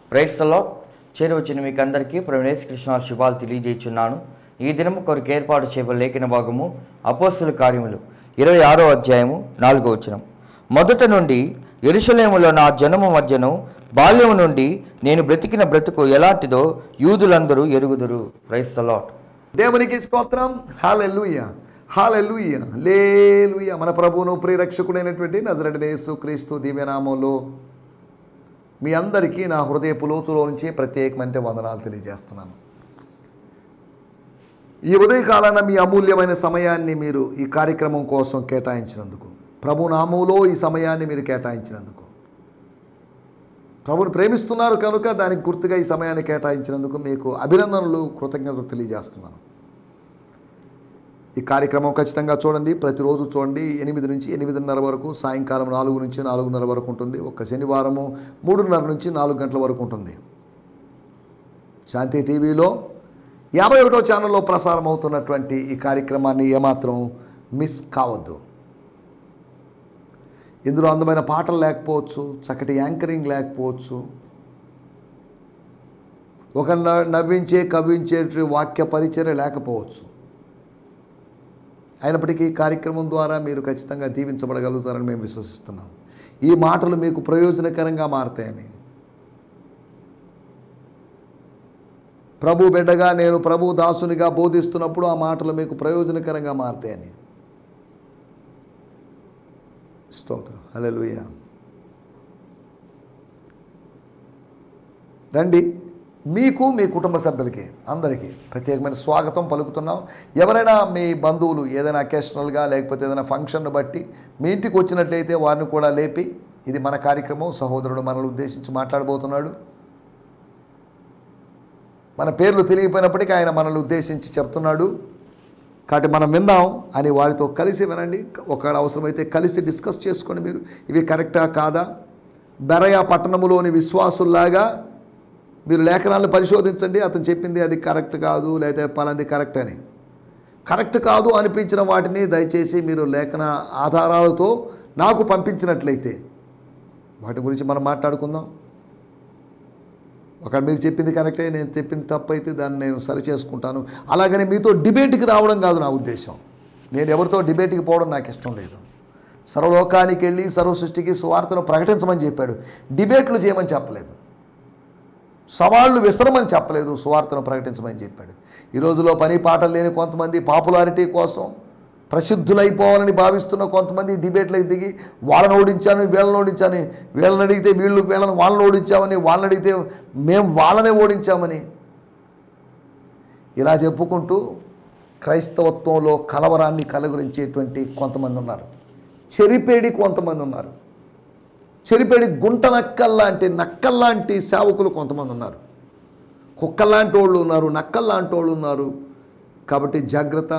Praise the lord. చేరువచ్చిన మీకు అందరికీ ప్రభువైన యేసుక్రీస్తు శుభాలు తెలియజేస్తున్నాను. ఈ దినము కొరకు ఏర్పాటు చేయబడిన లేఖన భాగము అపోస్తలుల కార్యములు 26వ అధ్యాయము 4వ వచనం. మొదట నుండి యెరూషలేములో నా జనము మధ్యను బాల్యము నుండి నేను బ్రతికిన బ్రతుకు ఎలాంటిదో యూదులందరూ ఎరుగుదురు. Praise the lord. దేవునికి స్తోత్రం. హల్లెలూయా, హల్లెలూయా, హల్లెలూయా. మన ప్రభువును ప్రియరక్షకుడైనటువంటి నజరేయుడైన యేసుక్రీస్తు దివ్యనామంలో మీ అందరికీ నా హృదయపు లోతులో నుంచి ప్రత్యేకమైన వందనాలు తెలియజేస్తున్నాను. ఈ ఉదయకాలాన మీ అమూల్యమైన సమయాన్ని మీరు ఈ కార్యక్రమం కోసం కేటాయించినందుకు, ప్రభు నామములో ఈ సమయాన్ని మీరు కేటాయించినందుకు, ప్రభువుని ప్రేమిస్తున్నారు కనుక దానికి గుర్తుగా ఈ సమయాన్ని కేటాయించినందుకు మీకు అభినందనలు, కృతజ్ఞతలు తెలియజేస్తున్నాను. ఈ కార్యక్రమం ఖచ్చితంగా చూడండి, ప్రతిరోజు చూడండి. 8 నుంచి 8:30 వరకు, సాయంకాలం 4 నుంచి 4:30 వరకు ఉంటుంది. ఒక శనివారము 3:30 నుంచి 4 గంటల వరకు ఉంటుంది. శాంతి టీవీలో 51వ ఛానల్లో ప్రసారం అవుతున్నటువంటి ఈ కార్యక్రమాన్ని ఏమాత్రం మిస్ కావద్దు. ఇందులో అందమైన పాటలు లేకపోవచ్చు, చక్కటి యాంకరింగ్ లేకపోవచ్చు, ఒక నవ్వించే కవ్వించే వాక్య పరిచర్య లేకపోవచ్చు. అయినప్పటికీ ఈ కార్యక్రమం ద్వారా మీరు ఖచ్చితంగా దీవించబడగలుగుతారని మేము విశ్వసిస్తున్నాం. ఈ మాటలు మీకు ప్రయోజనకరంగా మారతాయని, ప్రభు బిడ్డగా నేను ప్రభు దాసునిగా బోధిస్తున్నప్పుడు ఆ మాటలు మీకు ప్రయోజనకరంగా మారతాయని. స్తోత్రం. హల్లెలూయా. రండి, మీకు మీ కుటుంబ సభ్యులకి అందరికీ ప్రత్యేకమైన స్వాగతం పలుకుతున్నాం. ఎవరైనా మీ బంధువులు ఏదైనా అకేషనల్గా లేకపోతే ఏదైనా ఫంక్షన్ను బట్టి మీ ఇంటికి వచ్చినట్లయితే వారిని కూడా లేపి, ఇది మన కార్యక్రమం, సహోదరుడు మనల్ని ఉద్దేశించి మాట్లాడబోతున్నాడు, మన పేర్లు తెలియపోయినప్పటికీ ఆయన మనల్ని ఉద్దేశించి చెప్తున్నాడు కాబట్టి మనం విందాం అని వారితో కలిసి వినండి. ఒకవేళ అవసరమైతే కలిసి డిస్కస్ చేసుకోండి. మీరు ఇవి కరెక్టా కాదా, బెరయా పట్టణములోని విశ్వాసుల్లాగా మీరు లేఖనాలను పరిశోధించండి. అతను చెప్పింది అది కరెక్ట్ కాదు, లేదా పలాంది కరెక్ట్ అని. కరెక్ట్ కాదు అనిపించిన వాటిని దయచేసి మీరు లేఖన ఆధారాలతో నాకు పంపించినట్లయితే వాటి గురించి మనం మాట్లాడుకుందాం. ఒకవేళ మీరు చెప్పింది కరెక్టే, నేను చెప్పింది తప్పు అయితే దాన్ని నేను సరి చేసుకుంటాను. అలాగని మీతో డిబేట్కి రావడం కాదు నా ఉద్దేశం. నేను ఎవరితో డిబేట్కి పోవడం నాకు ఇష్టం లేదు. సర్వలోకానికి వెళ్ళి సర్వ సృష్టికి సువార్తను ప్రకటించమని చెప్పాడు, డిబేట్లు చేయమని చెప్పలేదు, సవాళ్ళు విసరమని చెప్పలేదు, సువార్తను ప్రకటించమని చెప్పాడు. ఈ రోజులో పని పాటలు లేని కొంతమంది పాపులారిటీ కోసం ప్రసిద్ధులైపోవాలని భావిస్తున్న కొంతమంది డిబేట్లకు దిగి వాళ్ళని ఓడించాను, వీళ్ళని ఓడించాను, వీళ్ళని అడిగితే వీళ్ళు వాళ్ళని ఓడించామని, వాళ్ళని అడిగితే మేము వాళ్ళనే ఓడించామని ఇలా చెప్పుకుంటూ క్రైస్తవత్వంలో కలవరాన్ని కలవరించేటువంటి కొంతమంది ఉన్నారు. చెరిపేడి కొంతమంది ఉన్నారు. చెరిపేడి గుంట నక్కల్లాంటి సేవకులు కొంతమంది ఉన్నారు. కుక్కల్లాంటి వాళ్ళు ఉన్నారు, నక్కల్లాంటి వాళ్ళు ఉన్నారు. కాబట్టి జాగ్రత్త.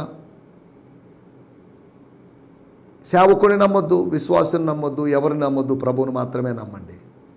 సేవకుని నమ్మొద్దు, విశ్వాసుని నమ్మొద్దు, ఎవరిని నమ్మొద్దు, ప్రభువుని మాత్రమే నమ్మండి.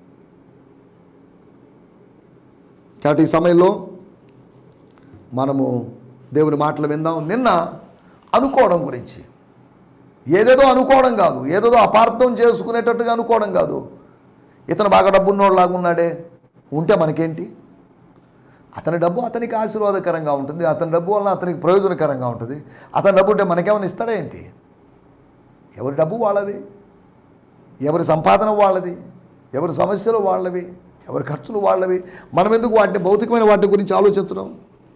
కాబట్టి ఈ సమయంలో మనము దేవుని మాటలు విందాం. నిన్న అనుకోవడం గురించి, ఏదేదో అనుకోవడం కాదు, ఏదేదో అపార్థం చేసుకునేటట్టుగా అనుకోవడం కాదు. ఇతను బాగా డబ్బున్నోళ్ళలాగా ఉన్నాడే, ఉంటే మనకేంటి, అతని డబ్బు అతనికి ఆశీర్వాదకరంగా ఉంటుంది, అతని డబ్బు వలన అతనికి ప్రయోజనకరంగా ఉంటుంది. అతని డబ్బు ఉంటే మనకేమైనా ఇస్తాడా ఏంటి? ఎవరి డబ్బు వాళ్ళది, ఎవరి సంపాదన వాళ్ళది, ఎవరి సమస్యలు వాళ్ళవి, ఎవరి ఖర్చులు వాళ్ళవి. మనం ఎందుకు వాటిని భౌతికమైన వాటి గురించి ఆలోచించడం?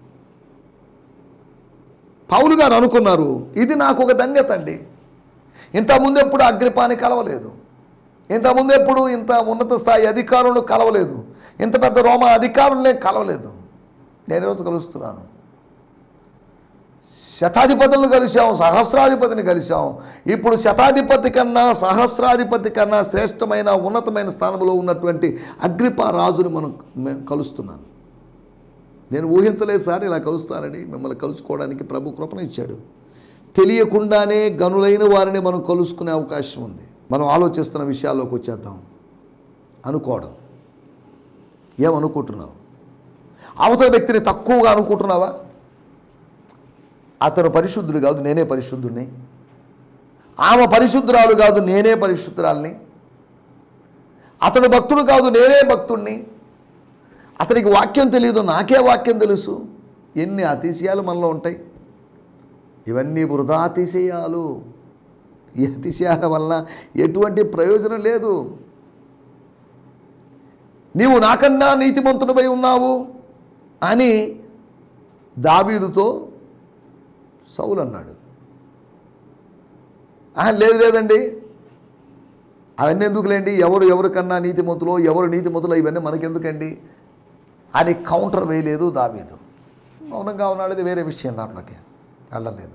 పౌలు గారు అనుకున్నారు, ఇది నాకు ఒక ధన్యత అండి. ఇంతకుముందు ఎప్పుడు అగ్రిపాని కలవలేదు, ఇంతకుముందు ఎప్పుడు ఇంత ఉన్నత స్థాయి అధికారులను కలవలేదు, ఇంత పెద్ద రోమా అధికారులనే కలవలేదు. నేను ఈరోజు కలుస్తున్నాను. శతాధిపతులను కలిసాం, సహస్రాధిపతిని కలిసాం. ఇప్పుడు శతాధిపతి కన్నా సహస్రాధిపతి కన్నా శ్రేష్టమైన ఉన్నతమైన స్థానంలో ఉన్నటువంటి అగ్రిపా రాజును మనం కలుస్తున్నాను. నేను ఊహించలేదు సార్ ఇలా కలుస్తానని. మిమ్మల్ని కలుసుకోవడానికి ప్రభు కృపణ ఇచ్చాడు. తెలియకుండానే గనులైన వారిని మనం కలుసుకునే అవకాశం ఉంది. మనం ఆలోచిస్తున్న విషయాల్లోకి వచ్చేద్దాం. అనుకోవడం. ఏమనుకుంటున్నావు? అవతల వ్యక్తిని తక్కువగా అనుకుంటున్నావా? అతను పరిశుద్ధుడు కాదు, నేనే పరిశుద్ధుడిని. ఆమె పరిశుద్ధురాలు కాదు, నేనే పరిశుద్ధురాల్ని. అతడు భక్తుడు కాదు, నేనే భక్తుణ్ణి. అతనికి వాక్యం తెలియదు, నాకే వాక్యం తెలుసు. ఎన్ని అతిశయాలు మనలో ఉంటాయి. ఇవన్నీ వృధా అతిశయాలు. ఈ అతిశయాల వల్ల ఎటువంటి ప్రయోజనం లేదు. నీవు నాకన్నా నీతిమంతుడిపై ఉన్నావు అని దావీదుతో సౌలు అన్నాడు. లేదండి, అవన్నీ ఎందుకులేండి, ఎవరికన్నా నీతిమంతులో ఎవరు నీతిమంతులో ఇవన్నీ మనకెందుకండి అని కౌంటర్ వేయలేదు దావీదు. మౌనంగా ఉన్నాడు, ఇది వేరే విషయం, దాంట్లోకి వెళ్ళలేదు.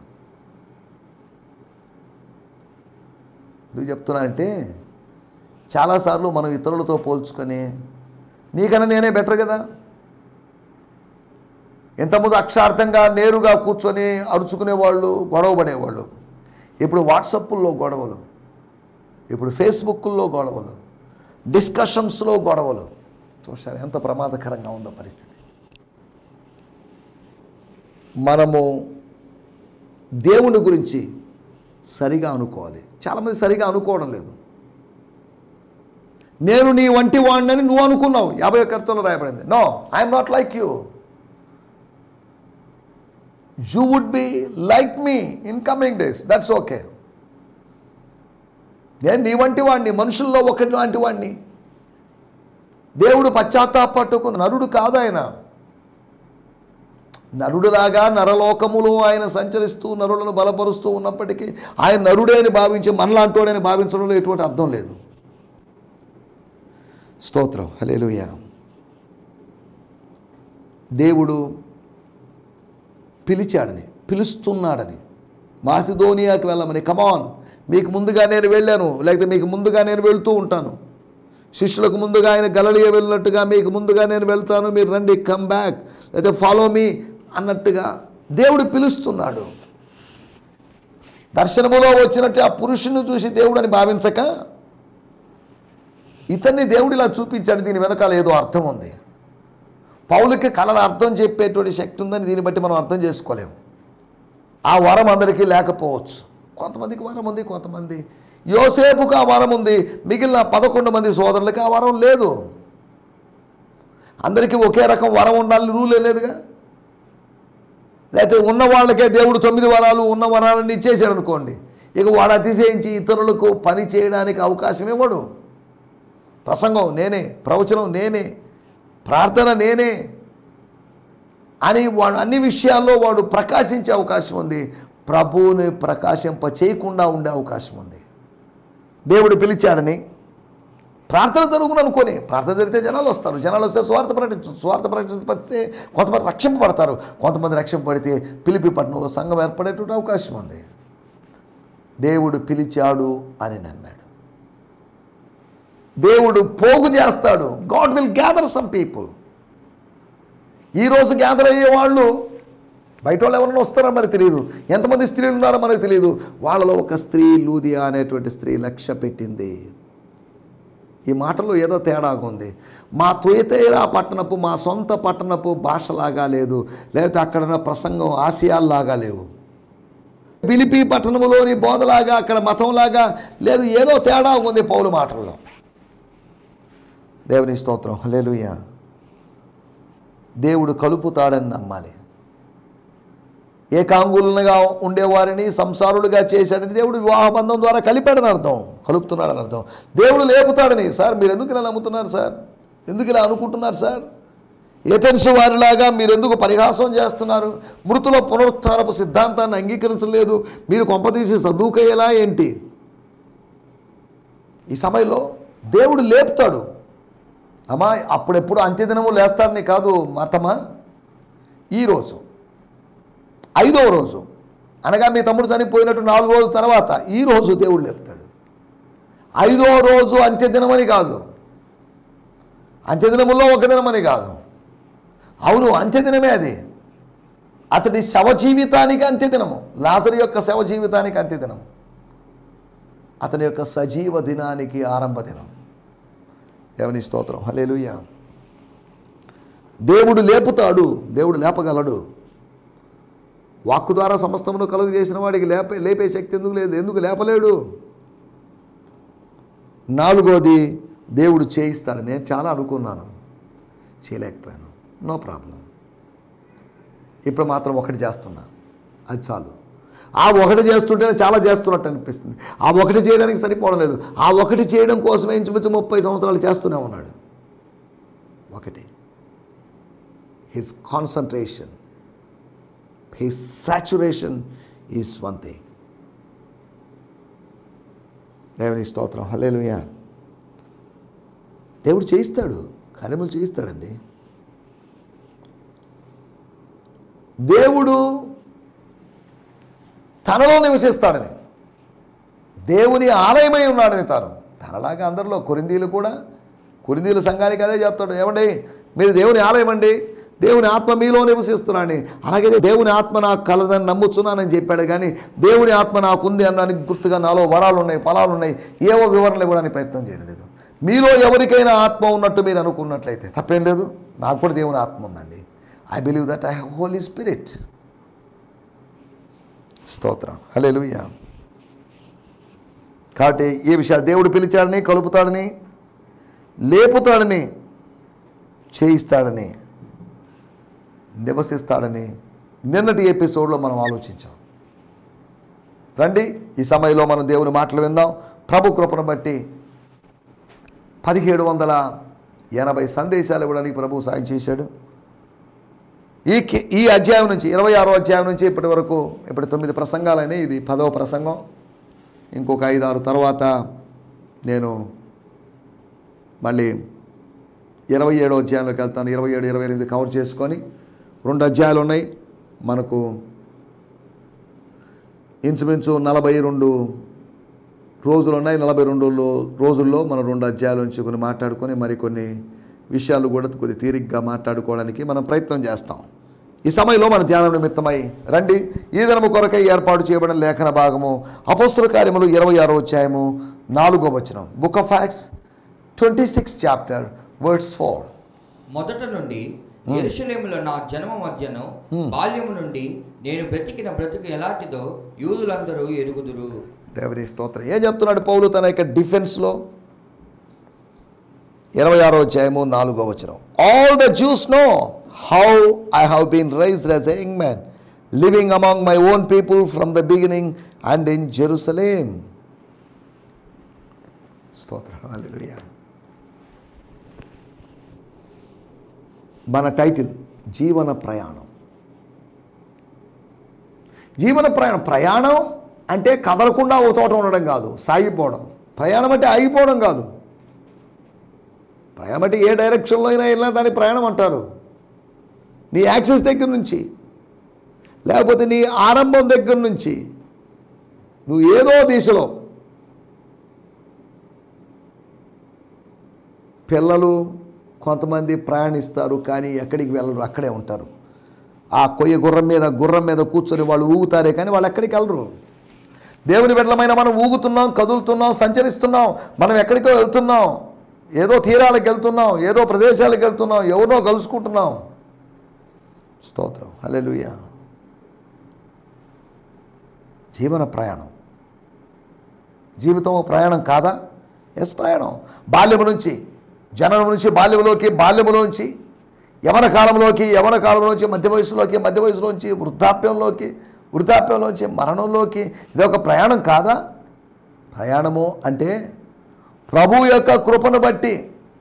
ఎందుకు చెప్తున్నానంటే చాలాసార్లు మనం ఇతరులతో పోల్చుకొని నీకన్నా నేనే బెటర్ కదా, ఇంతకుముందు అక్షార్థంగా నేరుగా కూర్చొని అరుచుకునేవాళ్ళు, గొడవ పడేవాళ్ళు, ఇప్పుడు వాట్సాప్ల్లో గొడవలు, ఇప్పుడు ఫేస్బుక్లో గొడవలు, డిస్కషన్స్లో గొడవలు. చూసారు ఎంత ప్రమాదకరంగా ఉందో పరిస్థితి. మనము దేవుని గురించి సరిగా అనుకోవాలి. చాలామంది సరిగా అనుకోవడం లేదు. నేను నీ వంటి వాడినని నువ్వు అనుకున్నావు, 51 కీర్తనలో రాయబడింది. No, I'm not like you. You would be like me in coming days, that's okay. నేను నీ వంటి వాడిని, మనుషుల్లో ఒకటి లాంటి వాడిని. దేవుడు పశ్చాత్తాపట్టుకు నరుడు కాదు ఆయన. నరుడులాగా నరలోకములో ఆయన సంచరిస్తూ నరులను బలపరుస్తూ ఉన్నప్పటికీ ఆయన నరుడే అని భావించి మనలాంటోడని భావించడంలో ఎటువంటి అర్థం లేదు. స్తోత్రం, హల్లెలూయా. దేవుడు పిలిచాడని, పిలుస్తున్నాడని, మాసిదోనియాకి వెళ్ళమని, కమాన్ మీకు ముందుగా నేను వెళ్ళాను, లేకపోతే మీకు ముందుగా నేను వెళ్తూ ఉంటాను. శిష్యులకు ముందుగా ఆయన గలిలయ వెళ్ళినట్టుగా మీకు ముందుగా నేను వెళ్తాను, మీరు రండి, కమ్ బ్యాక్, లేకపోతే ఫాలో మీ అన్నట్టుగా దేవుడు పిలుస్తున్నాడు. దర్శనములో వచ్చినట్టు ఆ పురుషుని చూసి దేవుడు అని భావించక ఇతన్ని దేవుడు ఇలా చూపించాడు. దీని వెనకాల ఏదో అర్థం ఉంది. పౌలుకి కళల అర్థం చెప్పేటువంటి శక్తి ఉందని దీన్ని బట్టి మనం అర్థం చేసుకోలేము. ఆ వరం అందరికీ లేకపోవచ్చు. కొంతమందికి వరం ఉంది, కొంతమంది. యోసేపుకు ఆ వరం ఉంది, మిగిలిన 11 మంది సోదరులకి ఆ వరం లేదు. అందరికీ ఒకే రకం వరం ఉండాలని రూలే లేదుగా. లేకపోతే ఉన్న వాళ్ళకే దేవుడు 9 వరాలు ఉన్న వరాలన్నీ ఇచ్చేసాడు అనుకోండి, ఇక వాడు అతిశయించి ఇతరులకు పని చేయడానికి అవకాశం ఇవ్వడు. ప్రసంగం నేనే, ప్రవచనం నేనే, ప్రార్థన నేనే అని వాడు అన్ని విషయాల్లో వాడు ప్రకాశించే అవకాశం ఉంది. ప్రభువుని ప్రకాశింప చేయకుండా ఉండే అవకాశం ఉంది. దేవుడు పిలిచాడని ప్రార్థన జరుగును అనుకొని, ప్రార్థన జరిగితే జనాలు వస్తారు, జనాలు వస్తే స్వార్థ ప్రకటిస్తే కొంతమంది రక్షింపబడతారు, కొంతమంది రక్షింపబడితే పిలిపి పట్టణంలో సంఘం ఏర్పడేటువంటి అవకాశం ఉంది. దేవుడు పిలిచాడు అని నమ్మాడు. దేవుడు పోగు చేస్తాడు. God will gather some people. ఈరోజు గ్యాదర్ అయ్యే వాళ్ళు బయట వాళ్ళు ఎవరైనా వస్తారో మనకు తెలియదు, ఎంతమంది స్త్రీలు ఉన్నారో మనకు తెలియదు. వాళ్ళలో ఒక స్త్రీ, లూదియా అనేటువంటి స్త్రీ లక్ష్య పెట్టింది. ఈ మాటల్లో ఏదో తేడాగా ఉంది. మా తుయతైరా పట్టణపు, మా సొంత పట్టణపు భాషలాగా లేదు, లేకపోతే అక్కడ ప్రసంగం ఆశయాల్లాగా లేవు, ఫిలిప్పీ పట్టణంలోని బోధలాగా అక్కడ మతంలాగా లేదు, ఏదో తేడా ఉంది పౌలు మాటల్లో. దేవుని స్తోత్రం, హల్లెలూయా. దేవుడు కలుపుతాడని నమ్మాలి. ఏకాంగులుగా ఉండేవారిని సంసారులుగా చేశాడని దేవుడు వివాహ బంధం ద్వారా కలిపాడని అర్థం, కలుపుతున్నాడని అర్థం. దేవుడు లేపుతాడని. సార్ మీరు ఎందుకు ఇలా నమ్ముతున్నారు సార్, ఎందుకు ఇలా అనుకుంటున్నారు సార్, ఏథెన్సు వారిలాగా మీరు ఎందుకు పరిహాసం చేస్తున్నారు, మృతుల పునరుత్థానపు సిద్ధాంతాన్ని అంగీకరించలేదు, మీరు కొంపతీసి సద్దుకయ్యేలా ఏంటి? ఈ సమయంలో దేవుడు లేపుతాడు. అమ్మా అప్పుడెప్పుడు అంత్యదినము లేస్తాడని కాదు మార్తమా, ఈరోజు 5వ రోజు అనగా మీ తమ్ముడు చనిపోయినట్టు 4 రోజుల తర్వాత ఈరోజు దేవుడు లేపుతాడు. 5వ రోజు అంత్యదినమని కాదు, అంత్యదినములో ఒక దినమని కాదు, అవును అంత్యదినమే అది. అతడి శవ జీవితానికి అంత్యదినము, లాజరు యొక్క శవ జీవితానికి అంత్యదినం, అతని యొక్క సజీవ దినానికి ఆరంభ దినం. దేవుని స్తోత్రం, హల్లెలూయా. దేవుడు లేపుతాడు, దేవుడు లేపగలడు. వాక్కు ద్వారా సమస్తమును కలుగు చేసిన వాడికి లేపే శక్తి ఎందుకు లేదు, ఎందుకు లేపలేడు? 4వది దేవుడు చేయిస్తాడు. నేను చాలా అనుకున్నాను, చేయలేకపోయాను, నో ప్రాబ్లం. ఇప్పుడు మాత్రం ఒకటి చేస్తున్నా, అది చాలు. ఆ ఒకటి చేస్తుంటేనే చాలా చేస్తున్నట్టు అనిపిస్తుంది. ఆ ఒకటి చేయడానికి సరిపోవడం లేదు. ఆ ఒకటి చేయడం కోసమే ఇంచుమించు 30 సంవత్సరాలు చేస్తూనే ఉన్నాడు. ఒకటి, his concentration, his saturation is one thing. దేవుని స్తోత్రం, హల్లెలూయా. దేవుడు చేయిస్తాడు, కార్యములు చేయిస్తాడండి. దేవుడు తనలో నివసిస్తాడని, దేవుని ఆలయమై ఉన్నాడని తనలాగా అందరిలో కొరింథీలు కూడా, కొరింథీల సంఘానికి అదే చెప్తాడు, ఏమండి మీరు దేవుని ఆలయం అండి, దేవుని ఆత్మ మీలో నివసిస్తున్నాడని. అలాగే దేవుని ఆత్మ నాకు కలదని నమ్ముతున్నానని చెప్పాడు. కానీ దేవుని ఆత్మ నాకు ఉంది అనడానికి గుర్తుగా నాలో వరాలు ఉన్నాయి, ఫలాలు ఉన్నాయి, ఏవో వివరణలు ఇవ్వడానికి ప్రయత్నం చేయలేదు. మీలో ఎవరికైనా ఆత్మ ఉన్నట్టు మీరు అనుకున్నట్లయితే తప్పేం లేదు. నాకు కూడా దేవుని ఆత్మ ఉందండి. I believe that I have Holy Spirit. స్తోత్రం, హల్లెలూయా. కాబట్టి ఈ విషయాలు దేవుడు పిలిచాడని, కలుపుతాడని, లేపుతాడని, చేయిస్తాడని, నివసిస్తాడని నిన్నటి ఎపిసోడ్లో మనం ఆలోచించాం. రండి ఈ సమయంలో మనం దేవుని మాటలు విందాం. ప్రభు కృపను బట్టి 1780 సందేశాలు ఇవ్వడానికి ప్రభు సాయం చేశాడు. ఈ అధ్యాయం నుంచి 26వ అధ్యాయం నుంచి ఇప్పటి వరకు 9 ప్రసంగాలైనా ఇది 10వ ప్రసంగం. ఇంకొక 5-6 తర్వాత నేను మళ్ళీ 27వ అధ్యాయంలోకి వెళ్తాను. 27, 28 కవర్ చేసుకొని 2 అధ్యాయాలు ఉన్నాయి మనకు. ఇంచుమించు 42 రోజులు ఉన్నాయి. 42 రోజుల్లో మనం 2 అధ్యాయాల నుంచి కొన్ని మాట్లాడుకొని మరికొన్ని విషయాలు కూడా కొద్ది తీరిగ్గా మాట్లాడుకోవడానికి మనం ప్రయత్నం చేస్తాం. ఈ సమయంలో మన ధ్యానం నిమిత్తమై రండి. ఈ దినము కొరకై ఏర్పాటు చేయబడిన లేఖన భాగము అపోస్తుల కార్యములు 26వ అధ్యాయము 4వ వచనం. Book of Acts 26 chapter verse 4. మొదట నుండి యెరూషలేములో నా జన్మ మధ్యను బాల్యము నుండి నేను బ్రతికిన బ్రతుకు ఎలాంటిదో యూదులందరూ ఎరుగుదురు. దేవుని స్తోత్రం. ఏం చెప్తున్నాడు పౌలు తన యొక్క డిఫెన్స్లో? 26వ అధ్యాయము 4వ వచనం. All the Jews know how I have been raised as a young man, living among my own people from the beginning and in Jerusalem. స్తోత్రం, హల్లెలూయా. మన టైటిల్ జీవన ప్రయాణం. జీవన ప్రయాణం. ప్రయాణం అంటే కదలకుండా ఓ చోట ఉండడం కాదు, సాగిపోవడం. ప్రయాణం అంటే ఆగిపోవడం కాదు. ప్రయాణం అంటే ఏ డైరెక్షన్లో అయినా వెళ్ళినా దాన్ని ప్రయాణం అంటారు. నీ యాక్సెస్ దగ్గర నుంచి, లేకపోతే నీ ఆరంభం దగ్గర నుంచి నువ్వు ఏదో దిశలో. పిల్లలు కొంతమంది ప్రయాణిస్తారు కానీ ఎక్కడికి వెళ్ళరు, అక్కడే ఉంటారు. ఆ కొయ్య గుర్రం మీద కూర్చొని వాళ్ళు ఊగుతారే కానీ వాళ్ళు ఎక్కడికి వెళ్ళరు. దేవుని బిడ్డలమైన మనం ఊగుతున్నాం, కదులుతున్నాం, సంచరిస్తున్నాం. మనం ఎక్కడికో వెళ్తున్నాం, ఏదో తీరాలకు వెళ్తున్నాం, ఏదో ప్రదేశాలకు వెళ్తున్నాం, ఎవరినో కలుసుకుంటున్నాం. స్తోత్రం, హల్లెలూయా. జీవన ప్రయాణం. జీవితం ప్రయాణం కాదా? ఎస్, ప్రయాణం. బాల్యము నుంచి, జననం నుంచి బాల్యములోకి, బాల్యములోంచి యవన కాలంలోకి, మధ్య వయసులోంచి వృద్ధాప్యంలోంచి మరణంలోకి. ఇది ఒక ప్రయాణం కాదా? ప్రయాణము అంటే ప్రభు యొక్క కృపను బట్టి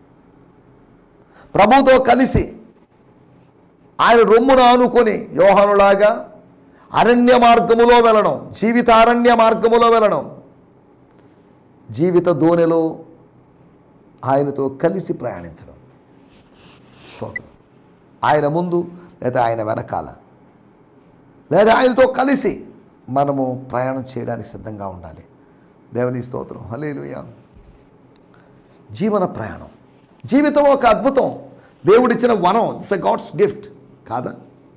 ప్రభుతో కలిసి ఆయన రొమ్మును ఆనుకొని యోహానులాగా అరణ్య మార్గములో వెళ్ళడం, జీవితారణ్య మార్గములో వెళ్ళడం, జీవిత దోణిలో ఆయనతో కలిసి ప్రయాణించడం. స్తోత్రం. ఆయన ముందు లేదా ఆయన వెనకాల లేదా ఆయనతో కలిసి మనము ప్రయాణం చేయడానికి సిద్ధంగా ఉండాలి. దేవుని స్తోత్రం, హల్లెలూయా. జీవన ప్రయాణం. జీవితం ఒక అద్భుతం, దేవుడిచ్చిన వరం. ఇట్స్ ఎ గాడ్స్ గిఫ్ట్ కాదా?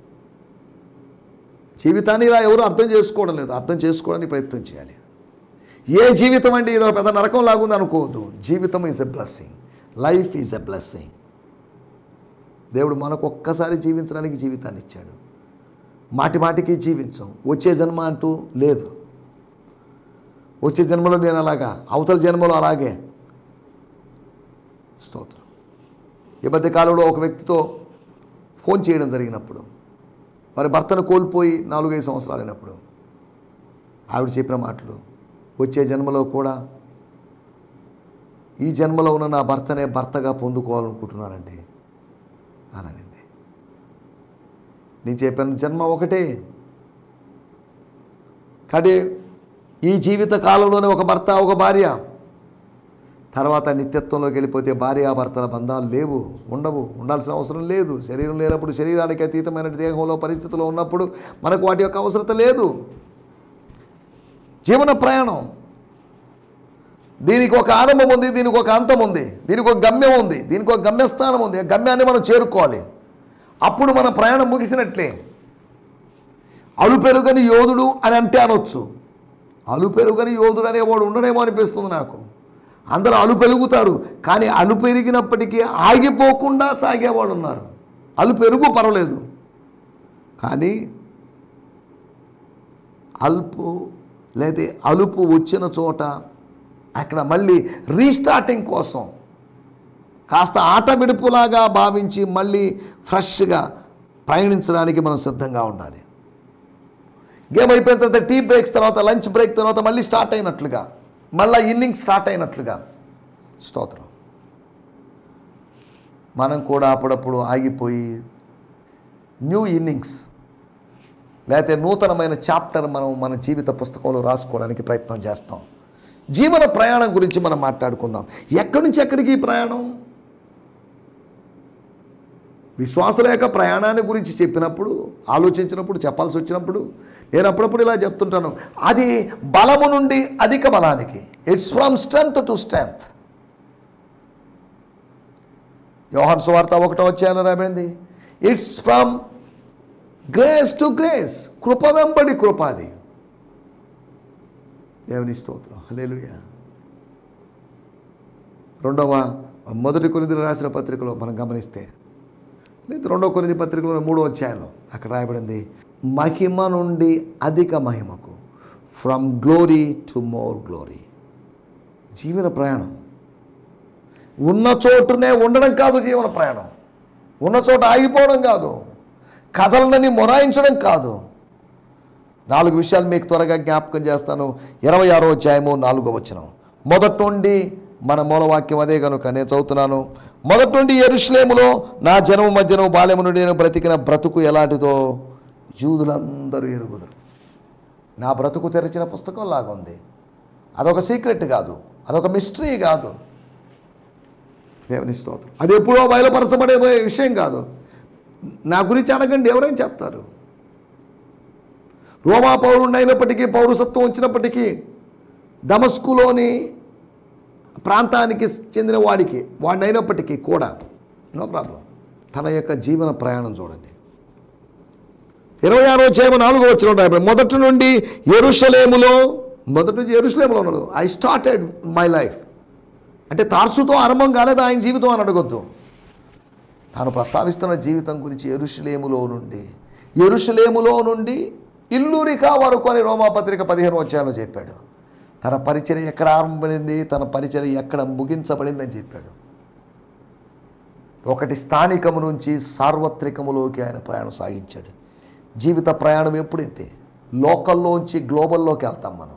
జీవితాన్ని ఇలా ఎవరు అర్థం చేసుకోవడం లేదు. అర్థం చేసుకోవడానికి ప్రయత్నం చేయాలి. ఏ జీవితం అండి ఇదో పెద్ద నరకం లాగుంది అనుకోవద్దు. జీవితం is a blessing. Life is a blessing. దేవుడు మనకు ఒక్కసారి జీవించడానికి జీవితాన్ని ఇచ్చాడు. మాటికి జీవించం. వచ్చే జన్మ అంటూ లేదు. వచ్చే జన్మలో నేను అలాగా, అవతల జన్మలో అలాగే. స్తోత్రం. ఈ మధ్య కాలంలో ఒక వ్యక్తితో ఫోన్ చేయడం జరిగినప్పుడు, వారి భర్తను కోల్పోయి 4-5 సంవత్సరాలు అయినప్పుడు ఆవిడ చెప్పిన మాటలు, వచ్చే జన్మలో కూడా ఈ జన్మలో ఉన్న నా భర్తనే భర్తగా పొందుకోవాలనుకుంటున్నానండి అని అనింది. నేను చెప్పాను, జన్మ ఒకటే, కానీ ఈ జీవిత కాలంలోనే ఒక భర్త ఒక భార్య, తర్వాత నిత్యత్వంలోకి వెళ్ళిపోతే భార్యాభర్తల బంధాలు లేవు, ఉండవు, ఉండాల్సిన అవసరం లేదు. శరీరం లేనప్పుడు, శరీరానికి అతీతమైన దేహంలో పరిస్థితిలో ఉన్నప్పుడు మనకు వాటి యొక్క అవసరత లేదు. జీవన ప్రయాణం, దీనికి ఒక ఆరంభం ఉంది, దీనికి ఒక అంతం ఉంది, దీనికి ఒక గమ్యం ఉంది, దీనికి ఒక గమ్యస్థానం ఉంది. ఆ గమ్యాన్ని మనం చేరుకోవాలి, అప్పుడు మన ప్రయాణం ముగిసినట్లే. అలుపెరుగని యోధుడు అని అంటే అనొచ్చు. అలుపెరుగని యోధుడు అనేవాడు ఉండడేమో అనిపిస్తుంది నాకు. అందరూ అలుపెరుగుతారు, కానీ అలుపెరిగినప్పటికీ ఆగిపోకుండా సాగేవాడు ఉన్నారు. అలుపెరుగు పర్వాలేదు, కానీ అలుపు వచ్చిన చోట అక్కడ మళ్ళీ రీస్టార్టింగ్ కోసం కాస్త ఆటమిడుపులాగా భావించి మళ్ళీ ఫ్రెష్గా ప్రయాణించడానికి మనం సిద్ధంగా ఉండాలి. గేమ్ అయిపోయిన తర్వాత టీ బ్రేక్స్ తర్వాత, లంచ్ బ్రేక్ తర్వాత మళ్ళీ స్టార్ట్ అయినట్లుగా, మళ్ళీ ఇన్నింగ్స్ స్టార్ట్ అయినట్లుగా. స్తోత్రం. మనం కూడా అప్పుడప్పుడు ఆగిపోయి న్యూ ఇన్నింగ్స్ లేకపోతే నూతనమైన చాప్టర్ మనం మన జీవిత పుస్తకంలో రాసుకోవడానికి ప్రయత్నం చేస్తాం. జీవన ప్రయాణం గురించి మనం మాట్లాడుకుందాం. ఎక్కడి నుంచి ఎక్కడికి ఈ ప్రయాణం? విశ్వాసుల యొక్క ప్రయాణాన్ని గురించి చెప్పినప్పుడు, ఆలోచించినప్పుడు, చెప్పాల్సి వచ్చినప్పుడు నేను అప్పుడప్పుడు ఇలా చెప్తుంటాను, అది బలము నుండి అధిక బలానికి. It's from strength to strength. యోహాను సువార్త 1వ అధ్యాయంలో రాబడింది, it's from grace to grace. కృప వెంబడి కృప. అది దేవుని స్తోత్రం. హల్లెలూయా. 1 కొరింథీయులకు రాసిన పత్రికలో మనం గమనిస్తే, లేదా 2 కొరింథీ పత్రికలో 3వ అధ్యాయంలో అక్కడ రాయబడింది, మహిమ నుండి అధిక మహిమకు, from glory to more glory. జీవన ప్రయాణం ఉన్న చోటునే ఉండడం కాదు. జీవన ప్రయాణం ఉన్న చోట ఆగిపోవడం కాదు, కథలనని మొరాయించడం కాదు. 4 విషయాలు మీకు త్వరగా జ్ఞాపకం చేస్తాను. 26వ అధ్యాయము 4వ వచనం. మొదటి నుండి మన మూలవాక్యం అదే కనుక నేను చదువుతున్నాను. మొదటి నుండి యెరూషలేములో నా జనము మధ్యను బాల్యము నుండి నేను బ్రతికిన బ్రతుకు ఎలాంటిదో యూదులందరూ ఎరుగుదురు. నా బ్రతుకు తెరిచిన పుస్తకం లాగుంది. అదొక సీక్రెట్ కాదు, అదొక మిస్టరీ కాదు. దేవుని స్తోత్రం. అది ఎప్పుడో బయలుపరచబడే విషయం కాదు. నా గురించి అడగండి, ఎవరైనా చెప్తారు. రోమా పౌరుడు అయినప్పటికీ, పౌరసత్వం వచ్చినప్పటికీ, దమస్కులోని ప్రాంతానికి చెందిన వాడిని అయినప్పటికీ కూడా నో ప్రాబ్లం. తన యొక్క జీవన ప్రయాణం చూడండి. 26వ అధ్యాయం 4వ వచనం, మొదటి నుండి యెరూషలేములో ఉన్నాడు. I started my life. అంటే తార్సుతో ఆరంభం కాలేదు ఆయన జీవితం అని అడగొద్దు. తాను ప్రస్తావిస్తున్న జీవితం గురించి యెరూషలేములో నుండి ఇల్లూరికా వరకు అని రోమాపత్రిక 15వ అధ్యాయంలో చెప్పాడు. తన పరిచర్య ఎక్కడ ఆరంభమైంది, తన పరిచర్య ఎక్కడ ముగించబడిందని చెప్పాడు. ఒకటి స్థానికము నుంచి సార్వత్రికములోకి ఆయన ప్రయాణం సాగించాడు. జీవిత ప్రయాణం ఎప్పుడైతే లోకల్లోంచి గ్లోబల్లోకి వెళ్తాం మనం.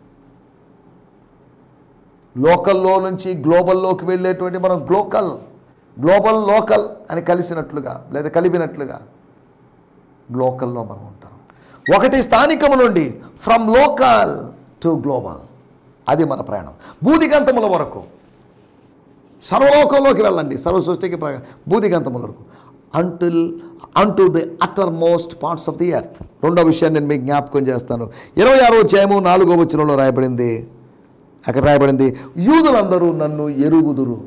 లోకల్లో నుంచి గ్లోబల్లోకి వెళ్ళేటువంటి మనం గ్లోబల్ లోకల్ అని కలిసినట్లుగా లేదా కలిపినట్లుగా లోకల్లో మనం ఉంటాం. ఒకటి స్థానికము నుండి ఫ్రమ్ లోకల్ టు గ్లోబల్, అది మన ప్రయాణం. భూదిగంతముల వరకు, సర్వలోకంలోకి వెళ్ళండి, సర్వ సృష్టికి భూదిగంతముల వరకు, unto the uttermost parts of the earth. 2వ విషయాన్ని నేను మీకు జ్ఞాపకం చేస్తాను. 26వ అధ్యాయము 4వ వచనంలో రాయబడింది, అక్కడ రాయబడింది, యూదులందరూ నన్ను ఎరుగుదురు.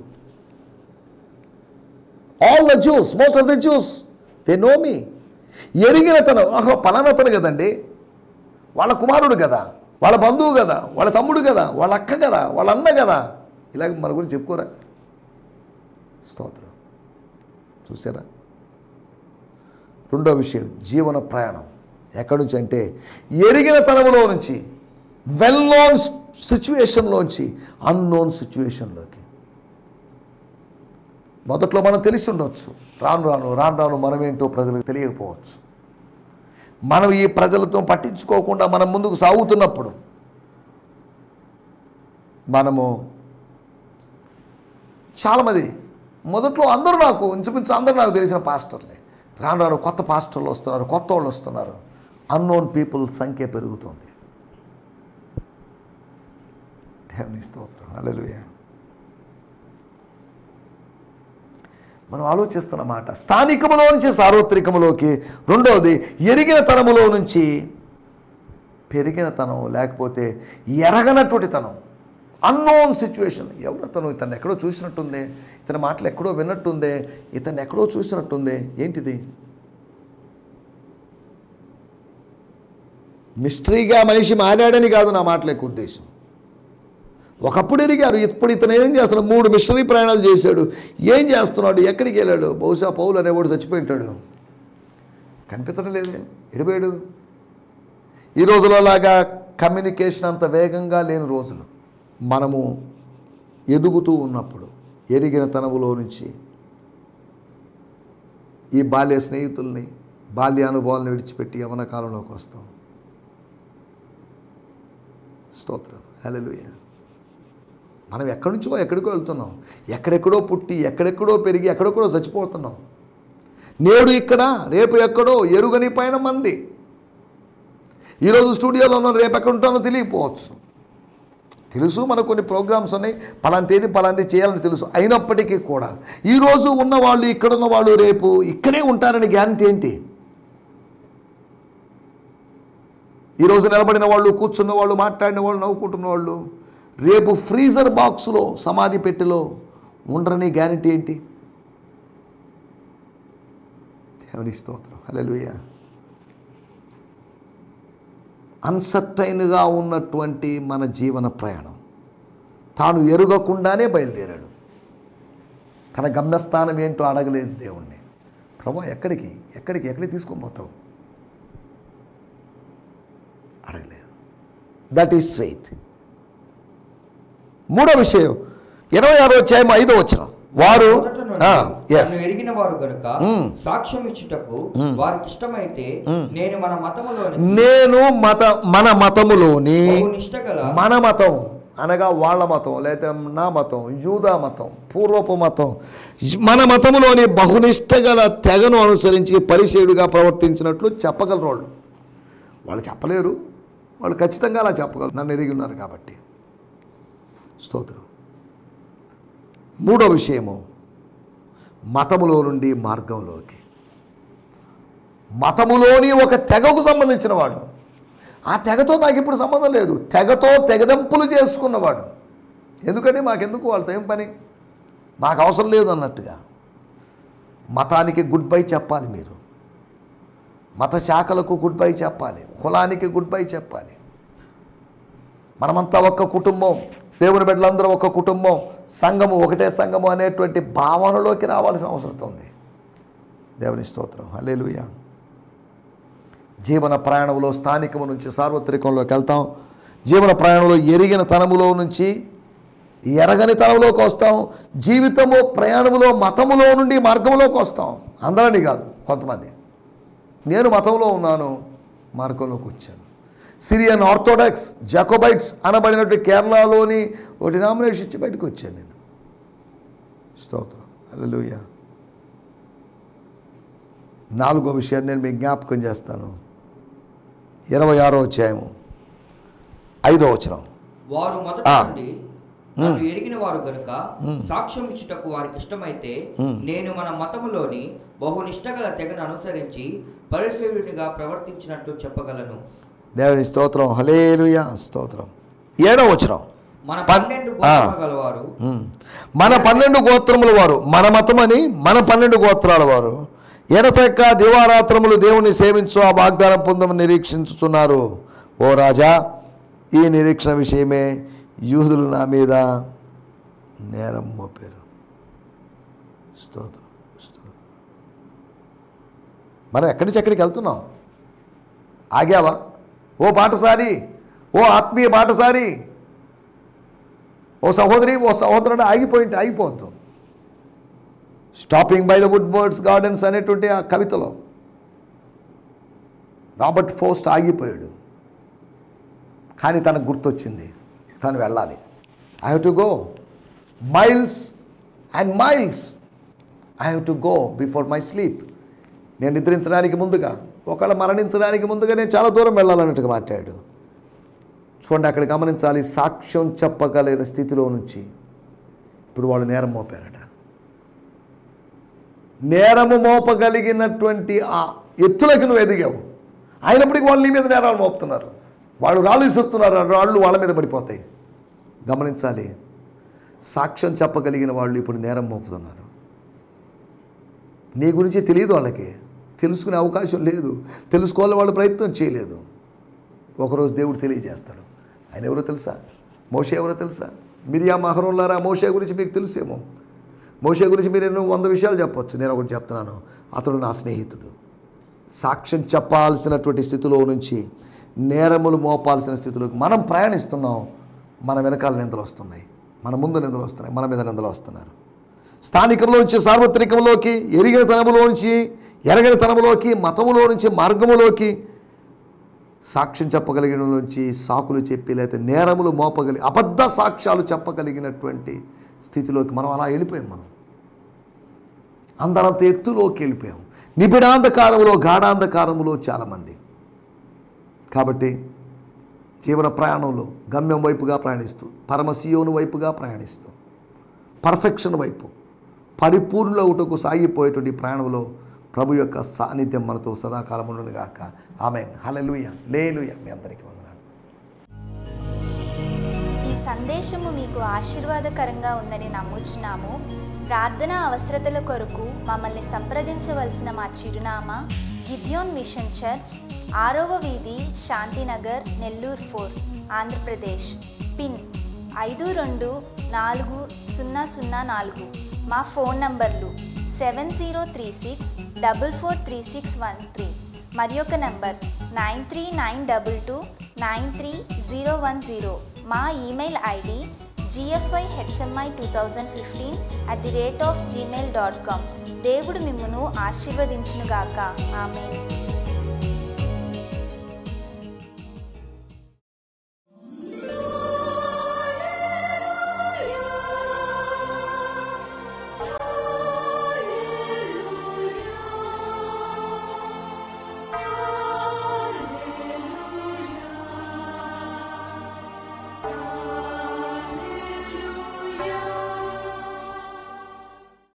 All the Jews, most of the Jews, they know me. ఎరిగిన తను, పలానతను కదండి, వాళ్ళ కుమారుడు కదా, వాళ్ళ బంధువు కదా, వాళ్ళ తమ్ముడు కదా, వాళ్ళ అక్క కదా, వాళ్ళ అన్న కదా, ఇలాగ మన గురించి చెప్పుకోరా. స్తోత్రం. చూసారా? 2వ విషయం, జీవన ప్రయాణం ఎక్కడి నుంచి అంటే ఎరిగిన తనములో నుంచి, వెల్ నోన్ సిచ్యువేషన్లోంచి అన్నోన్ సిచ్యువేషన్లోకి. మొదట్లో మనం తెలిసి ఉండొచ్చు, రాను రాను మనమేంటో ప్రజలకు తెలియకపోవచ్చు. మనం ఈ ప్రజలతో పట్టించుకోకుండా మనం ముందుకు సాగుతున్నప్పుడు మనము చాలామంది మొదట్లో ఇంచుమించు అందరూ నాకు తెలిసిన పాస్టర్లే, రాను కొత్త పాస్టర్లు వస్తున్నారు, కొత్త వాళ్ళు వస్తున్నారు, అన్నోన్ పీపుల్ సంఖ్య పెరుగుతుంది. దేవుని స్తోత్రం, హల్లెలూయా. మనం ఆలోచిస్తున్నమాట స్థానికములో నుంచి సార్వత్రికములోకి, రెండవది ఎరిగిన తనములో నుంచి పెరిగిన తనం, లేకపోతే ఎరగనటువంటి తనం, అన్నోన్ సిచ్యువేషన్. ఎవరతను? ఇతను ఎక్కడో చూసినట్టుందే, ఇతని మాటలు ఎక్కడో విన్నట్టుందే, ఇతన్ని ఎక్కడో చూసినట్టుందే. ఏంటిది? మిస్టరీగా మనిషి మారాడని కాదు నా మాటల యొక్క ఉద్దేశం. ఒకప్పుడు ఎరిగారు, ఇప్పుడు ఇతను ఏం చేస్తున్నాడు? 3 మిషనరీ ప్రయాణాలు చేశాడు. ఏం చేస్తున్నాడు? ఎక్కడికి వెళ్ళాడు? బహుశా పౌలు అనేవాడు చచ్చిపోయింటాడు, కనిపించడం లేదే, ఎడిపోయాడు. ఈ రోజులలాగా కమ్యూనికేషన్ అంత వేగంగా లేని రోజులు. మనము ఎదుగుతూ ఉన్నప్పుడు ఎరిగిన తనములో నుంచి ఈ బాల్య స్నేహితుల్ని, బాల్యానుభవాలను విడిచిపెట్టి యవ్వన కాలంలోకి వస్తాం. స్తోత్రం, హల్లెలూయా. మనం ఎక్కడి నుంచో ఎక్కడికో వెళ్తున్నాం, ఎక్కడెక్కడో పుట్టి ఎక్కడెక్కడో పెరిగి ఎక్కడెక్కడో చచ్చిపోతున్నాం. నేడు ఇక్కడ, రేపు ఎక్కడో, ఎరుగని పైన మంది. ఈరోజు స్టూడియోలో ఉన్నాం, రేపు ఎక్కడ ఉంటానో తెలియకపోవచ్చు. తెలుసు మనకు కొన్ని ప్రోగ్రామ్స్ ఉన్నాయి, పలానా తేదీ పలాంటి చేయాలని తెలుసు. అయినప్పటికీ కూడా ఈరోజు ఉన్నవాళ్ళు, ఇక్కడున్న వాళ్ళు రేపు ఇక్కడే ఉంటారని గ్యారంటీ ఏంటి? ఈరోజు నిలబడిన వాళ్ళు, కూర్చున్న వాళ్ళు, మాట్లాడిన వాళ్ళు, నవ్వుకుంటున్న వాళ్ళు రేపు ఫ్రీజర్ బాక్స్లో, సమాధి పెట్టెలో ఉండరని గ్యారంటీ ఏంటి? దేవుని స్తోత్రం, హల్లెలూయా. అన్సర్టైన్గా ఉన్నటువంటి మన జీవన ప్రయాణం తాను ఎరుగకుండానే బయలుదేరాడు. తన గమ్యస్థానం ఏంటో అడగలేదు దేవుణ్ణి. ప్రభా ఎక్కడికి తీసుకొని పోతావు? అడగలేదు. That is faith. మూడో విషయం 26వ అధ్యాయం 5వ వచనం. వారు ఎరిగిన వారు గనుక సాక్ష్యం ఇచ్చుటకు వారికి ఇష్టమైతే నేను మన మతములోని మన మతం అనగా వాళ్ళ మతం, లేదా నా మతం, యూదా మతం, పూర్వపు మతం, మన మతములోని బహునిష్ట గల తెగను అనుసరించి పరిసేయుడిగా ప్రవర్తించినట్లు చెప్పగలరు. వాళ్ళు చెప్పలేరు, వాళ్ళు ఖచ్చితంగా అలా చెప్పగలరు, నన్ను ఎరిగి ఉన్నారు కాబట్టి. స్తోత్రం. మూడో విషయము, మతములో నుండి మార్గంలోకి. మతములోని ఒక తెగకు సంబంధించిన వాడు. ఆ తెగతో నాకు ఇప్పుడు సంబంధం లేదు, తెగతో తెగదెంపులు చేసుకున్నవాడు. ఎందుకంటే మాకెందుకు, వాళ్ళతో ఏం పని, మాకు అవసరం లేదు అన్నట్టుగా. మతానికి గుడ్ బై చెప్పాలి మీరు, మత శాఖలకు గుడ్ బై చెప్పాలి, కులానికి గుడ్ బై చెప్పాలి. మనమంతా ఒక్క కుటుంబం, దేవుని బిడ్డలందరూ ఒక కుటుంబం, సంఘము ఒకటే సంఘము అనేటువంటి భావనలోకి రావాల్సిన అవసరం ఉంది. దేవుని స్తోత్రం, హల్లెలూయా. జీవన ప్రయాణంలో స్థానికము నుంచి సార్వత్రికంలోకి వెళ్తాం. జీవన ప్రయాణంలో ఎరిగిన తనములో నుంచి ఎరగని తనంలోకి వస్తాం. జీవితము ప్రయాణములో మతములో నుండి మార్గంలోకి వస్తాం. అందరినీ కాదు, కొంతమంది. నేను మతంలో ఉన్నాను, మార్గంలోకి వచ్చాను. సిరియన్ ఆర్థోడాక్స్ జాకోబైట్స్ అనబడినట్టు కేరళలోని ఒక డినామినేషన్ ఇచ్చి బయటకు వచ్చాను నేను. స్తోత్రం, హల్లెలూయా. 4వ విషయాన్ని నేను మీకు జ్ఞాపకం చేస్తాను. 26వ అధ్యాయము 5వ వచనం. వారు మొదట నుండి నన్ను ఎరిగిన వారు గనుక సాక్ష్యం ఇచ్చుటకు వారికి ఇష్టమైతే నేను మన మతములోని బహునిష్టగల తెగను అనుసరించి పరిసేయుడిగా ప్రవర్తించినట్లు చెప్పగలను. దేవుని స్తోత్రం, హల్లెలూయా, స్తోత్రం. 7వ వచనం. మన 12 గోత్రముల గలవారు, మన 12 గోత్రముల వారు, మన మతమని మన 12 గోత్రాల వారు ఎడతెక్క దివారాత్రములు దేవుని సేవించు ఆ వాగ్దానం పొందమని నిరీక్షించుతున్నారు. ఓ రాజా, ఈ నిరీక్షణ విషయమే యూదులు నా మీద నేరం మోపారు. స్తోత్రం, స్తోత్రం. మనం ఎక్కడి నుంచి ఎక్కడికి వెళ్తున్నాం? ఆగావా? ఓ బాటసారి, ఓ ఆత్మీయ బాటసారి, ఓ సహోదరి, ఓ సహోదరుడు, ఆగిపోవద్దు. Stopping by the wood birds gardens అనేటువంటి ఆ కవితలో రాబర్ట్ ఫోస్ట్ ఆగిపోయాడు. కానీ తనకు గుర్తొచ్చింది, తను వెళ్ళాలి. I have to go miles and miles. I have to go before my sleep. నేను నిద్రించడానికి ముందుగా, ఒకవేళ మరణించడానికి ముందుగా నేను చాలా దూరం వెళ్ళాలన్నట్టుగా మాట్లాడాడు. చూడండి, అక్కడ గమనించాలి. సాక్ష్యం చెప్పగలిగిన స్థితిలో నుంచి ఇప్పుడు వాళ్ళు నేరం మోపారట. నేరము మోపగలిగినటువంటి ఆ ఎత్తులకి నువ్వు ఎదిగావు, అయినప్పటికీ వాళ్ళు నీ మీద నేరాలు మోపుతున్నారు. వాళ్ళు రాళ్ళు విసురుతున్నారు, రాళ్ళు వాళ్ళ మీద పడిపోతాయి. గమనించాలి, సాక్ష్యం చెప్పగలిగిన వాళ్ళు ఇప్పుడు నేరం మోపుతున్నారు. నీ గురించి తెలియదు, వాళ్ళకి తెలుసుకునే అవకాశం లేదు, తెలుసుకోవాలని వాళ్ళు ప్రయత్నం చేయలేదు. ఒకరోజు దేవుడు తెలియజేస్తాడు. ఆయన ఎవరో తెలుసా? మోషే ఎవరో తెలుసా? మిరియాము అహరోనులారా, మోషే గురించి మీకు తెలుసేమో. మోషే గురించి మీరు ఎన్నో 100 విషయాలు చెప్పొచ్చు, నేను ఒకటి చెప్తున్నాను. అతడు నా స్నేహితుడు. సాక్ష్యం చెప్పాల్సినటువంటి స్థితిలో నుంచి నేరములు మోపాల్సిన స్థితిలోకి మనం ప్రయాణిస్తున్నాం. మన వెనకాల నిందలు వస్తున్నాయి, మన ముందు నిందలు వస్తున్నాయి, మన మీద నిందలు వస్తున్నారు. స్థానికంలో నుంచి సార్వత్రికంలోకి, ఎరిగిన తనములోంచి ఎరగని తనములోకి, మతములో నుంచి మార్గములోకి, సాక్ష్యం చెప్పగలిగిన నుంచి సాకులు చెప్పి లేకపోతే నేరములు మోపగలిగి అబద్ధ సాక్ష్యాలు చెప్పగలిగినటువంటి స్థితిలోకి మనం అలా వెళ్ళిపోయాం. మనం అందరంత ఎత్తులోకి వెళ్ళిపోయాం. నిబిడాంధకారములో, గాఢాంధకారములో చాలామంది. కాబట్టి జీవన ప్రయాణంలో గమ్యం వైపుగా ప్రయాణిస్తూ, పరమశియోను వైపుగా ప్రయాణిస్తూ, పర్ఫెక్షన్ వైపు, పరిపూర్ణులవుటకు సాగిపోయేటువంటి ప్రయాణంలో ప్రభు యొక్క సాన్నిధ్యం మనతో సదాకాలం ఉండును గాక. ఆమేన్. హల్లెలూయా, లేలుయా. మీ అందరికీ వందనాలు. ఈ సందేశము మీకు ఆశీర్వాదకరంగా ఉందని నమ్ముచున్నాము. ప్రార్థన అవసరతల కొరకు మమ్మల్ని సంప్రదించవలసిన మా చిరునామా గిద్యోన్ మిషన్ చర్చ్, 6వ వీధి, శాంతినగర్, నెల్లూరు 4, ఆంధ్రప్రదేశ్. పిన్ 524004. మా ఫోన్ నంబర్లు 7036443613 మరి ఒక నంబర్ 9392293010. మా ఈమెయిల్ ఐడి gfihmi2015@gmail.com. దేవుడు మిమ్మును ఆశీర్వదించునుగాక. ఆమేన్.